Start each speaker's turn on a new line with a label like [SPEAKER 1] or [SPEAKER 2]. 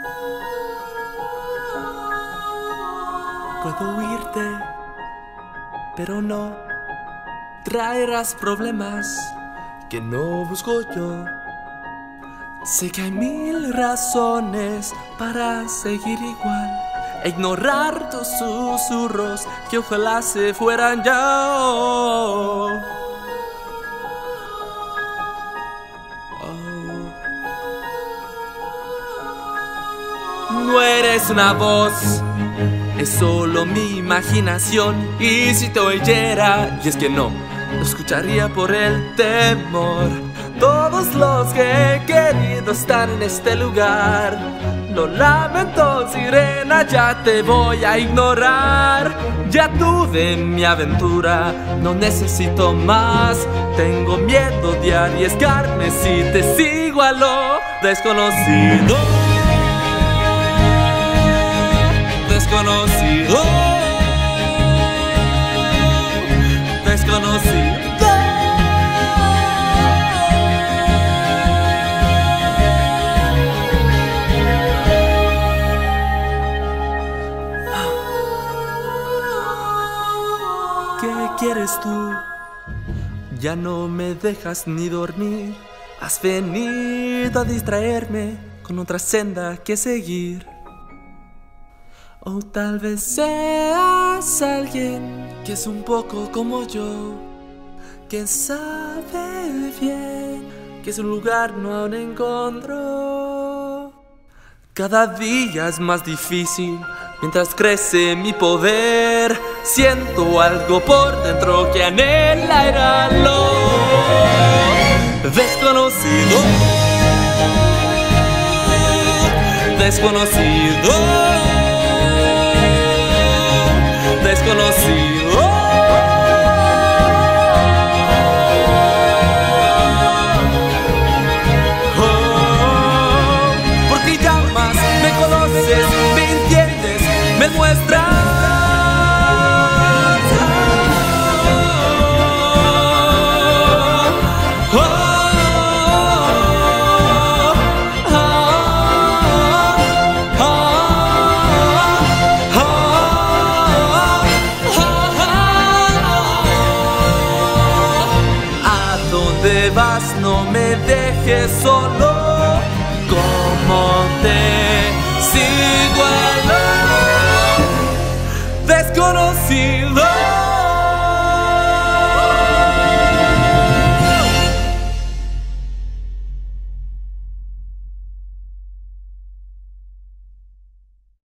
[SPEAKER 1] Puedo huirte, pero no traerás problemas que no busco yo. Sé que hay mil razones para seguir igual e ignorar tus susurros que ojalá se fueran ya. No eres una voz, es solo mi imaginación. Y si te oyera, y es que no lo escucharía por el temor. Todos los que he querido estar en este lugar, lo lamento, sirena, ya te voy a ignorar. Ya tuve mi aventura, no necesito más. Tengo miedo de arriesgarme si te sigo a lo desconocido. Desconocido, desconocido. ¿Qué quieres tú? Ya no me dejas ni dormir. Has venido a distraerme con otra senda que seguir. O tal vez seas alguien que es un poco como yo, que sabe bien que su lugar no aún encontró. Cada día es más difícil mientras crece mi poder. Siento algo por dentro que anhela ir a lo desconocido. Desconocido, desconocido. Oh, porque ya más me conoces, me entiendes, me muestras. ¿Dónde vas? No me dejes solo. ¿Cómo te sigo a lo desconocido?